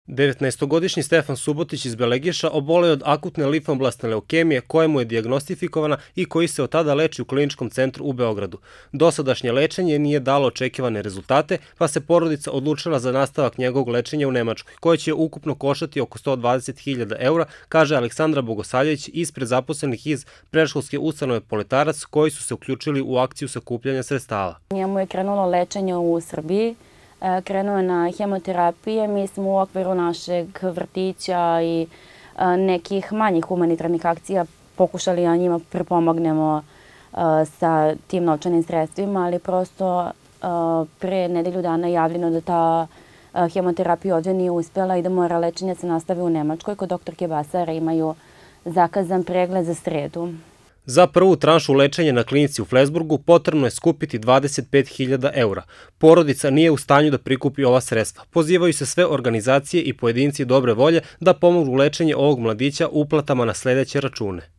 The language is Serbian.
19-godišnji Stefan Subotić iz Belegiša oboleo je od akutne limfoblastne leukemije koja mu je dijagnostifikovana i koji se od tada leči u kliničkom centru u Beogradu. Dosadašnje lečenje nije dalo očekivane rezultate, pa se porodica odlučila za nastavak njegovog lečenja u Nemačkoj, koje će ukupno koštati oko 120.000 eura, kaže Aleksandra Bogosavljević ispred zaposlenih iz predškolske ustanove Poletarac koji su se uključili u akciju sakupljanja sredstava. Njemu je krenulo lečenje u Srbiji. Krenuo je na hemoterapije. Mi smo u okviru našeg vrtića i nekih manjih humanitarnih akcija pokušali da njima pripomognemo sa tim novčanim sredstvima, ali prosto pre nedelju dana je javljeno da ta hemoterapija ovdje nije uspjela i da mora lečenje se nastavi u Nemačkoj. Kod doktorke Basara imaju zakazan pregled za sredu. Za prvu tranšu lečenja na klinici u Flensburgu potrebno je skupiti 25.000 eura. Porodica nije u stanju da prikupi ova sredstva. Pozivaju se sve organizacije i pojedinci dobre volje da pomognu lečenje ovog mladića uplatama na sledeće račune.